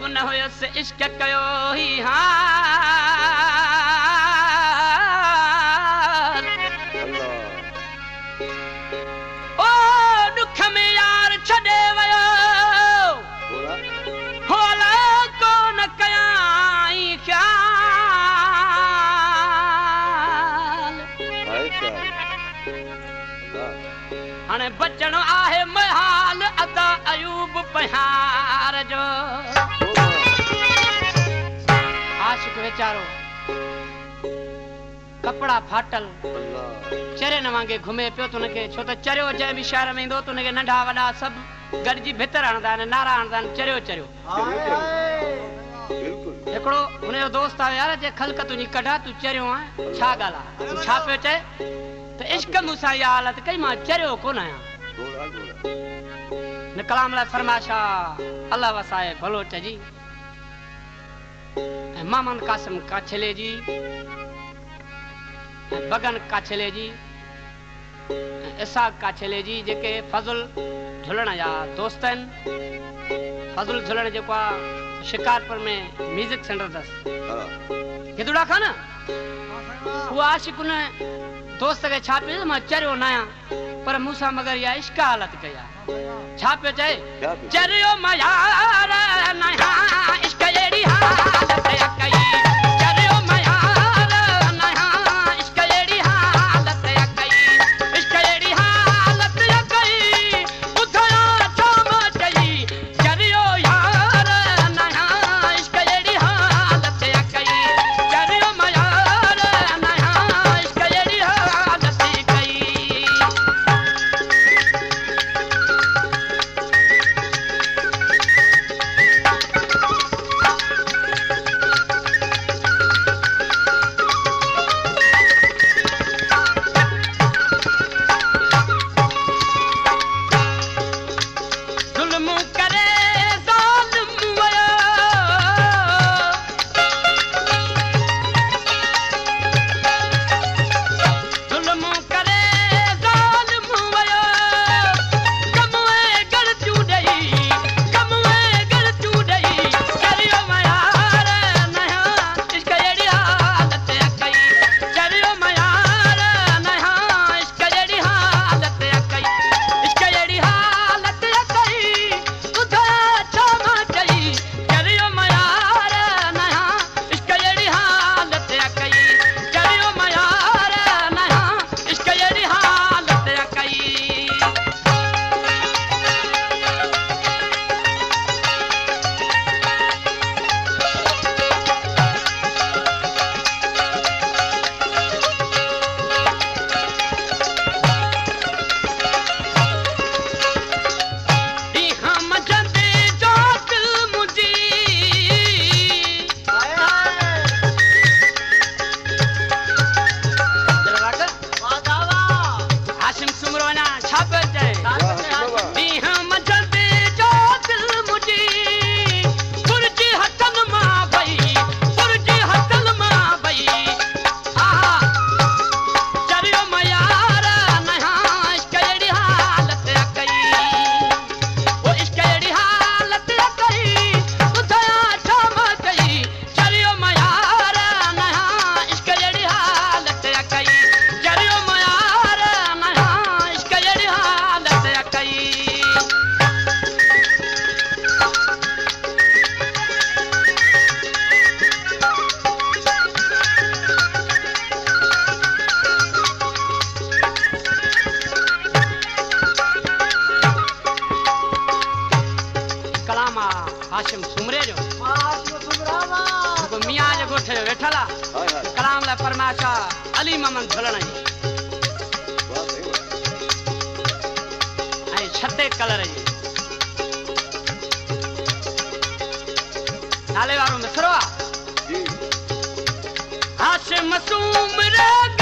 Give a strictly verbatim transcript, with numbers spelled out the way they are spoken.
न हुयसि इश्क कयो ही हाल ओ दुख में यार छॾे वयो होला कोन कयाई ख्याल हाणे बचणो आहे महाल अदा अयूब पहाड़ जो आशिक वेचारो कपड़ा फाटल चरे न वांगे घुमे पियो तो उनके छो त चरियो जंहिं बि शहर में ईंदो त उनके नंढा वॾा सभु गॾिजी भितर हणंदा आहिनि नारा हणंदा आहिनि चरियो चरियो हिकिड़ो हुनजो दोस्त आहे यार जे ख़ल्क तुंहिंजी कढा तूं चरियो आहे छा ॻाल्हि आहे तूं छा पियो चए त इश्क मूंसां इहा हालत कई मां चरियो कोन आहियां न कलाम लाइ फरमाशा अल्लाह वसाए भलो चजी ऐं मामन कासिम काछले जी ऐं बगन काछले जी ऐं इसाक काछले जी जेके फज़ुल झुलण जा दोस्त आहिनि फज़ुल झुलण जेको आहे शिकारपुर में म्यूज़िक सेंटर अथसि गिदुड़ा खां न उहो आशिक उन दोस्त खे छा पियो मां चरियो न आहियां पर मूंसां मगर इहा इश्क हालत कई आहे छा पियो चए चरियो मां यार न आहियां इश्क अहिड़ी हालत कई चरियो मां यार न आहियां इश्क अहिड़ी हालत कई इश्क अहिड़ी हालत कई ॿुधां छो मां चई चरियो यार न आहियां इश्क अहिड़ी हालत कई चरियो मां यार न आहियां इश्क अहिड़ी हालत कई हाशिम सुमरे जो मियाँ जे गोठे वेठल आहे कलाम लाइ फरमाशा अली ममन झुलण जी ऐं छते कलर जी नाले वारो मिसरो आहे हाशिम सुमरे